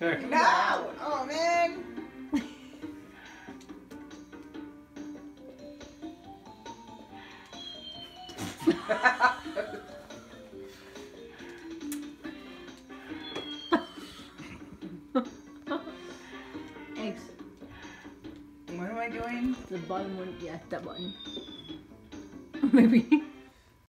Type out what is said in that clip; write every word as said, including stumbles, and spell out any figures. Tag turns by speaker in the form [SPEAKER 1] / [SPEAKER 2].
[SPEAKER 1] No! Oh man!
[SPEAKER 2] Eggs.
[SPEAKER 1] What am I doing?
[SPEAKER 2] The bottom one, yeah, that button. Maybe.